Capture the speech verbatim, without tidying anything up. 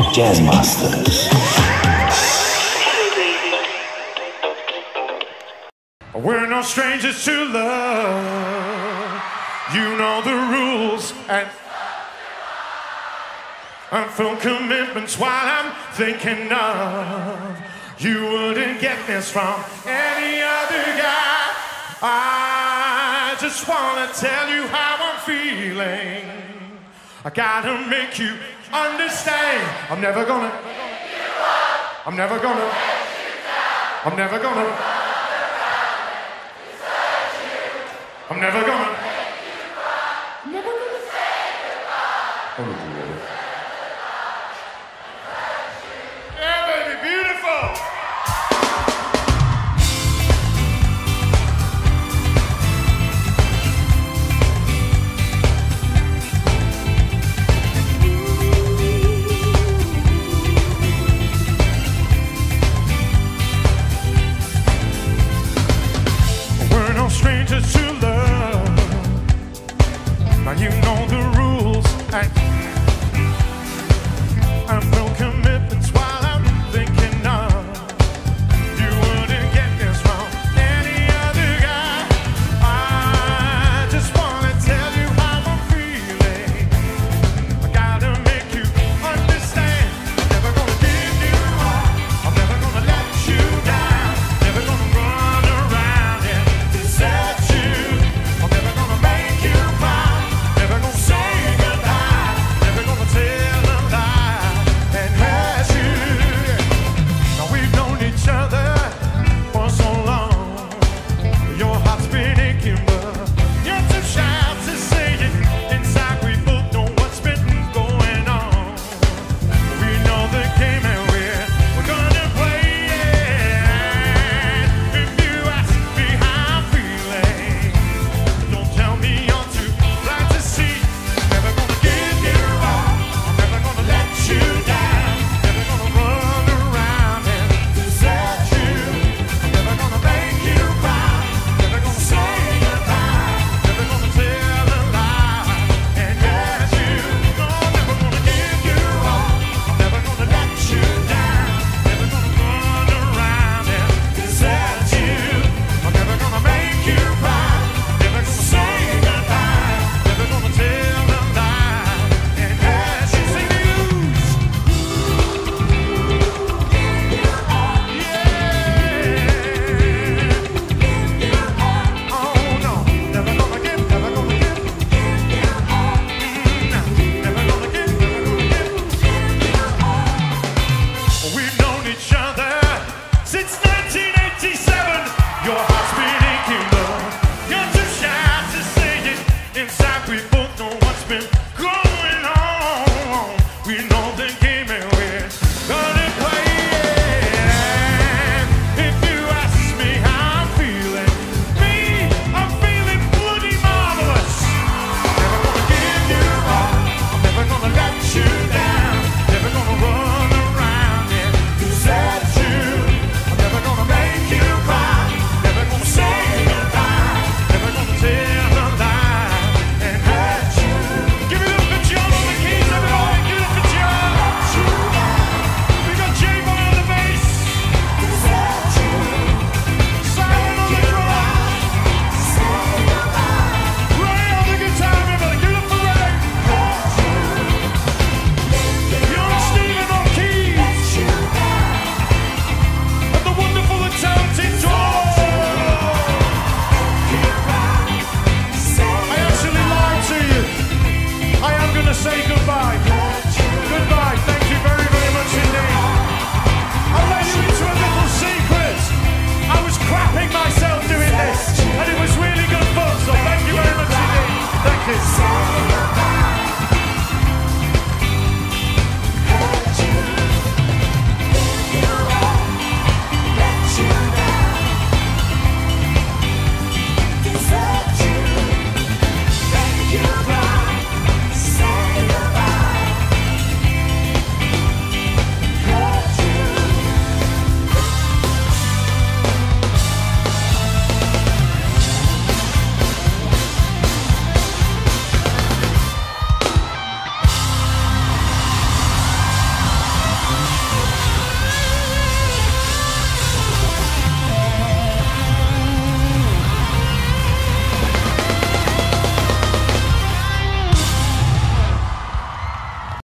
Jazz Masters. We're no strangers to love. You know the rules and and full commitments while I'm thinking of. You wouldn't get this from any other guy. I just wanna tell you how I'm feeling. I gotta make you understand. I'm never gonna I'm never gonna I'm never gonna I'm never gonna I'm never gonna say goodbye.